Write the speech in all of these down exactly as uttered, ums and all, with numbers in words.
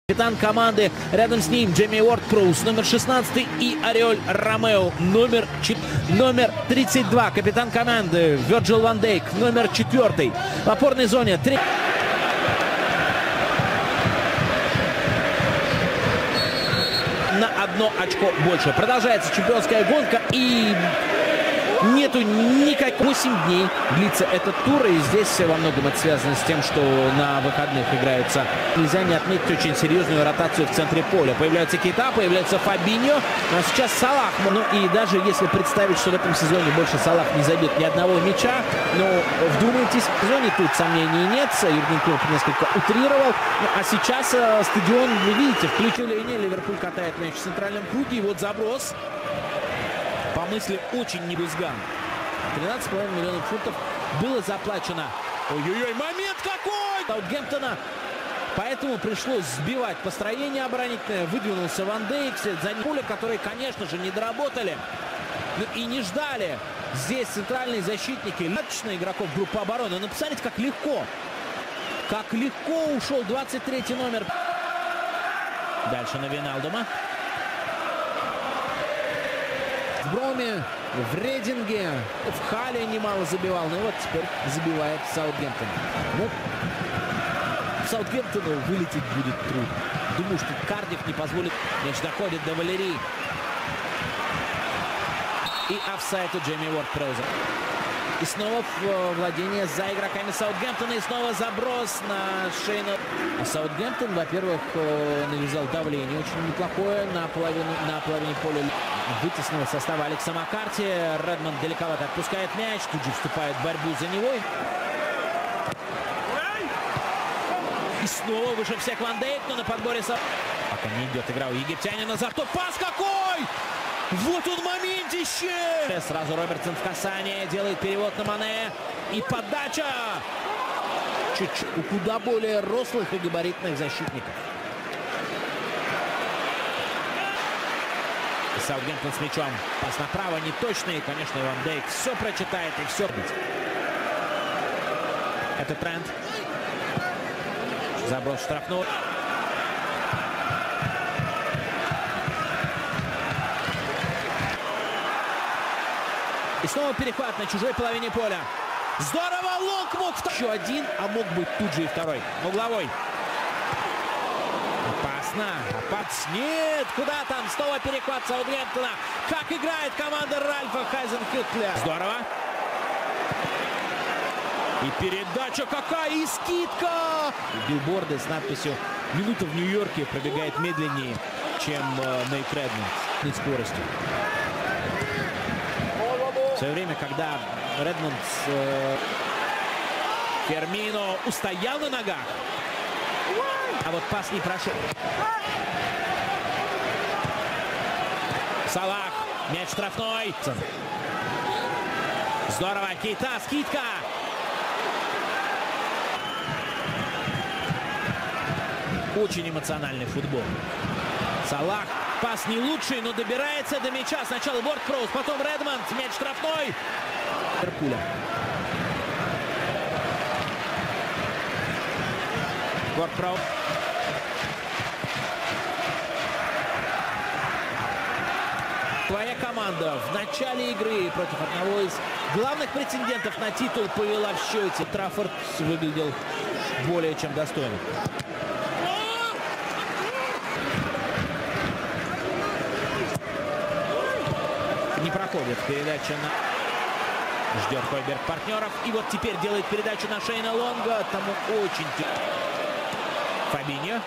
Капитан команды, рядом с ним Джейми Уорд-Прус, номер шестнадцать, и Ариоль Ромео, номер, номер тридцать два. Капитан команды Вирджил ван Дейк, номер четыре. В опорной зоне три. На одно очко больше. Продолжается чемпионская гонка и нету никаких. восемь дней длится этот тур, и здесь во многом это связано с тем, что на выходных играются. Нельзя не отметить очень серьезную ротацию в центре поля. Появляется Кейта, появляется Фабиньо, а сейчас Салах. Ну и даже если представить, что в этом сезоне больше Салах не забьет ни одного мяча, но вдумайтесь, в сезоне тут сомнений нет. Юрген Клопп несколько утрировал. Ну, а сейчас э, стадион, вы видите, включили линию. Ливерпуль катает мяч в центральном круге. И вот заброс. По мысли очень не Бузган. тринадцать с половиной миллионов фунтов было заплачено. Ой-ой-ой, момент какой! Саутгемптона. Поэтому пришлось сбивать построение оборонительное. Выдвинулся Ван Дейк, за ним Пуля, которые, конечно же, не доработали. Ну и не ждали. Здесь центральные защитники. Достаточно игроков группы обороны. Но посмотрите, как легко. Как легко ушел двадцать третий номер. Дальше на Виналдума. В Броме, в Рейдинге, в Хале немало забивал. Ну вот теперь забивает Саутгемптон. Ну, Саутгемптону вылететь будет трудно. Думаю, что Кардифф не позволит. Мяч доходит до Валерии. И офсайд у Джейми Уорд-Пруза. И снова владение за игроками Саутгемптона. И снова заброс на Шейна. А Саутгемптон, во-первых, навязал давление очень неплохое на половину, на половине поля. Вытеснил состава Алекса Маккарти. Редмонд далековато отпускает мяч. Тут же вступает в борьбу за него. И снова выше всех Ван Дейк, но на подборе Саут. Пока не идет игра у египтянина. Зато пас какой! Вот он моментище! Сразу Робертсон в касание. Делает перевод на Мане. И подача! Чуть-чуть у куда более рослых и габаритных защитников. Саутгемптон с мячом. Пас направо неточный. Конечно, Ван Дейк все прочитает и все. Это Трент. Заброс штрафной. И снова перехват на чужой половине поля. Здорово! Лонг мог. Еще один, а мог быть тут же и второй. Угловой. Опасно. Опасно. Нет, куда там? Снова перехват Саутгемптона. Как играет команда Ральфа Хайзенхютля. Здорово. И передача какая, и скидка. И билборды с надписью «Минута в Нью-Йорке» пробегает медленнее, чем э, Нейт Редмонд на скоростью. В свое время, когда Редмонд э, Фермино устоял на ногах, а вот пас не прошел. Салах. Мяч штрафной. Здорово. Кейта. Скидка. Очень эмоциональный футбол. Салах. Пас не лучший, но добирается до мяча. Сначала Уорд-Прус, потом Редмонд. Мяч штрафной. Ливерпуля. Уорд-Прус. Твоя команда в начале игры против одного из главных претендентов на титул повела в счете. Траффорд выглядел более чем достойно. Не проходит передача на... Ждет Хойберг партнеров. И вот теперь делает передачу на Шейна Лонга. Тому очень... Фабиньо.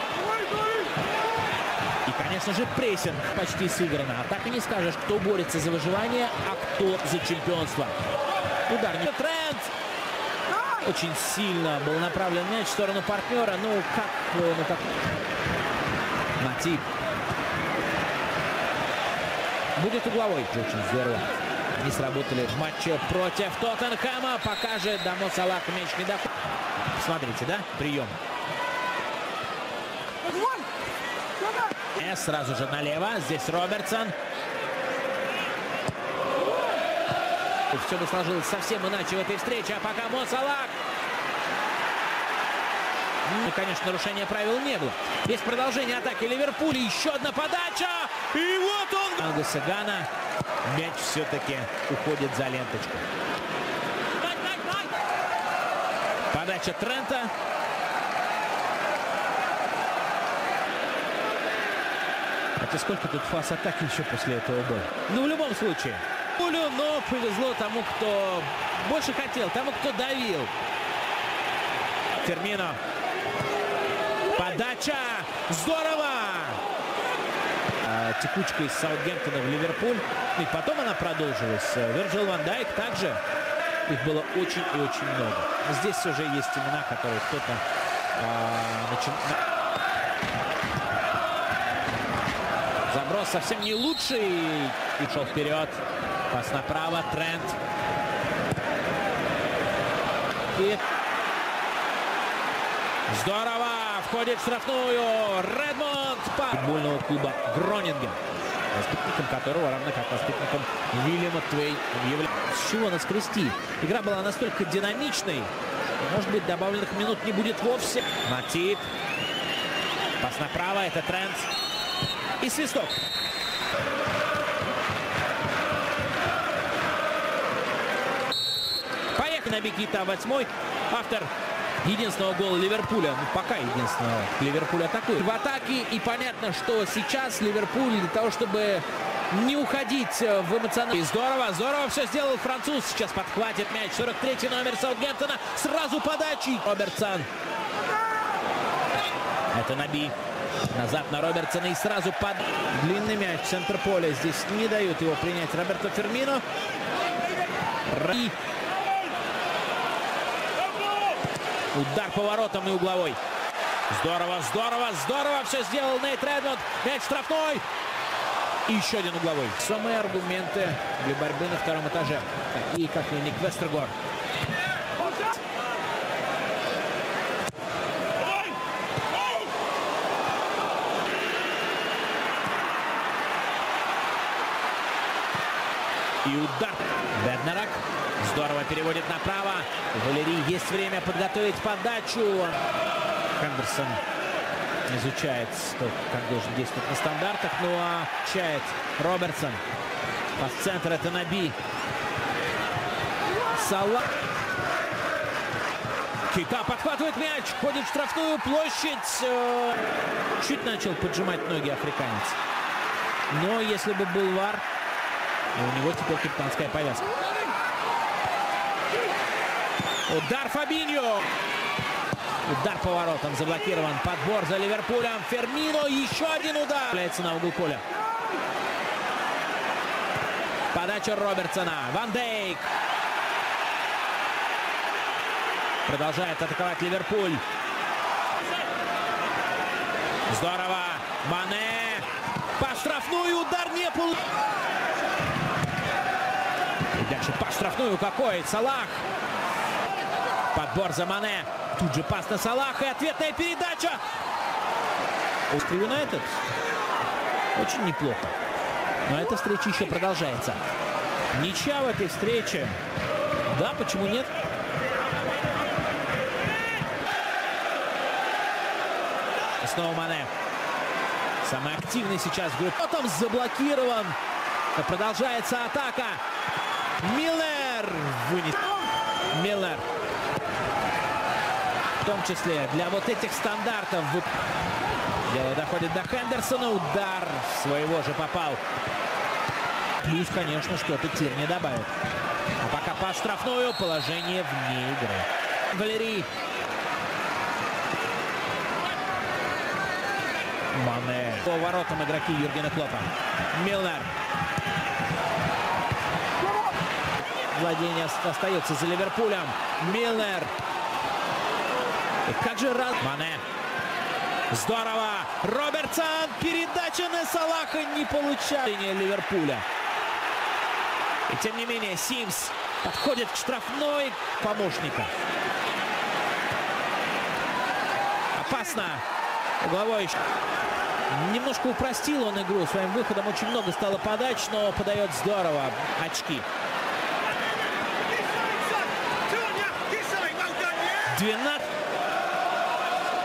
И, конечно же, прессинг почти сыграно. А так и не скажешь, кто борется за выживание, а кто за чемпионство. Ударник. Трент! Очень сильно был направлен мяч в сторону партнера. Ну, как... Ну, как... Матип. Будет угловой. Очень здорово. Они сработали в матче против Тоттенхэма. Пока же до Мо Салаха мяч не доходит. Смотрите, да? Прием. Сразу же налево. Здесь Робертсон. Все бы сложилось совсем иначе в этой встрече. А пока Мо Салах. Ну, конечно, нарушения правил не было. Есть продолжение атаки Ливерпуля. Еще одна подача. И вот он. Анга Сагана. Мяч все-таки уходит за ленточку. Подача Трента. Хотя сколько тут фаз атаки еще после этого было. Ну, в любом случае. Пулю, но повезло тому, кто больше хотел, тому, кто давил. Фермино. Подача. Здорово. А, текучка из Саутгемптона в Ливерпуль. И потом она продолжилась. Вирджил ван Дайк также. Их было очень и очень много. Здесь уже есть имена, которые кто-то а, начинает. Заброс совсем не лучший. И шел вперед. Пас направо. Трент. И... Здорово! Входит в штрафную. Редмонд. Футбольного клуба Гронинген. Воспитанником которого, равно как воспитанником Вильяма Твей, является. С чего наскрести? Игра была настолько динамичной. Может быть, добавленных минут не будет вовсе. Матип. Пас направо. Это Трент. И свисток. Поехали. Бекита восьмой. Автор единственного гола Ливерпуля. Ну, пока единственного. Ливерпуль атакует. В атаке. И понятно, что сейчас Ливерпуль для того, чтобы не уходить в эмоциональный... Здорово, здорово все сделал француз. Сейчас подхватит мяч. сорок третий номер Саутгемптона. Сразу подачи. Робертсон. Это Наби. Назад на Робертсона и сразу под... Длинный мяч в центр поля. Здесь не дают его принять Роберто Фермино. И... Удар поворотом и угловой. Здорово, здорово, здорово все сделал Нейт Редмонд. Мяч штрафной. И еще один угловой. Самые аргументы для борьбы на втором этаже. Такие, как и Ник Вестергор. И удар. Беднарак. Здорово переводит направо. Валерий, есть время подготовить подачу. Хендерсон изучает, как должен действовать на стандартах. Ну а чает Робертсон. Пас центр, это Наби. Салах. Кейта подхватывает мяч. Входит в штрафную площадь. Чуть начал поджимать ноги африканец. Но если бы был вар, у него теперь капитанская повязка. Удар Фабиньо. Удар поворотом заблокирован. Подбор за Ливерпулем. Фермино. Еще один удар. Является на угол поля. Подача Робертсона. Ван Дейк. Продолжает атаковать Ливерпуль. Здорово. Мане. По штрафную. Удар не получил. И дальше по штрафную какой. Салах. Подбор за Мане. Тут же пас на Салаха и ответная передача. Манчестер Юнайтед очень неплохо. Но эта встреча еще продолжается. Ничья в этой встрече. Да, почему нет? Снова Мане. Самый активный сейчас в группе. Потом заблокирован. Продолжается атака. Миллер вынес. Миллер. В том числе для вот этих стандартов. Дело доходит до Хендерсона. Удар своего же попал. Плюс, конечно, что-то Тирни добавит. А пока по штрафную. Положение вне игры. Валерий. Мане. По воротам игроки Юргена Клоппа. Милнер. Владение остается за Ливерпулем. Милнер. И как же раз... Мане. Здорово. Робертсон. Передача на Салаха не получает Ливерпуля. И тем не менее Симс подходит к штрафной помощника. Опасно. Угловой. Немножко упростил он игру своим выходом. Очень много стало подач, но подает здорово. Очки. двенадцать.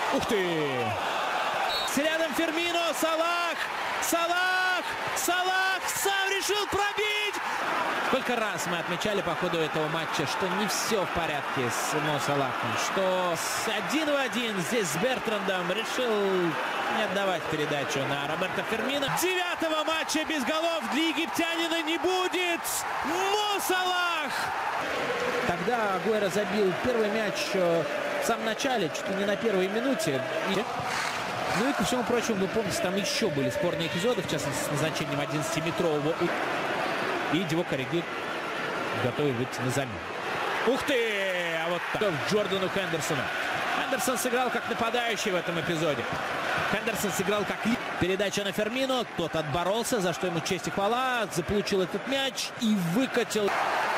Ух ты! Рядом Фермино, Салах! Салах! Салах сам решил пробить! Сколько раз мы отмечали по ходу этого матча, что не все в порядке с Мо Салахом, что один в один здесь с Бертрандом решил не отдавать передачу на Роберто Фермино. Девятого матча без голов для египтянина не будет. Мо Салах! Тогда Агуэро забил первый мяч в самом начале, чуть ли не на первой минуте. Ну и, ко всему прочему, вы помните, там еще были спорные эпизоды, в частности, с назначением одиннадцатиметрового. И Дивок Ориги готовый выйти на замену. Ух ты! А вот так. Джордану Хендерсону. Хендерсон сыграл как нападающий в этом эпизоде. Хендерсон сыграл как лид. Передача на Фермино. Тот отборолся, за что ему честь и хвала. Заполучил этот мяч и выкатил.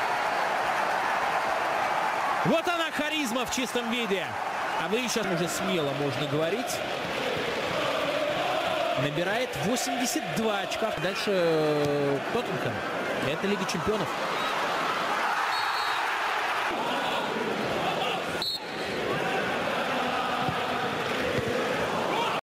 Вот она, харизма в чистом виде. А вы еще уже смело можно говорить. Набирает восемьдесят два очка. Дальше Тоттенхэм. Это Лига чемпионов.